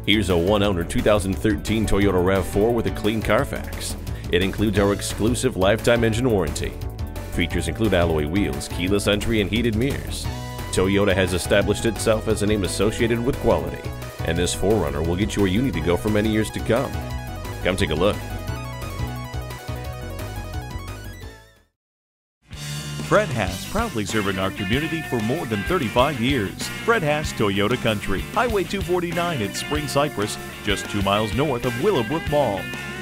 Here's a one-owner 2013 Toyota RAV4 with a clean CarFax. It includes our exclusive lifetime engine warranty. Features include alloy wheels, keyless entry, and heated mirrors. Toyota has established itself as a name associated with quality, and this 4Runner will get you where you need to go for many years to come. Come take a look. Fred Haas, proudly serving our community for more than 35 years. Fred Haas Toyota Country, Highway 249 at Spring-Cypress, just 2 miles north of Willowbrook Mall.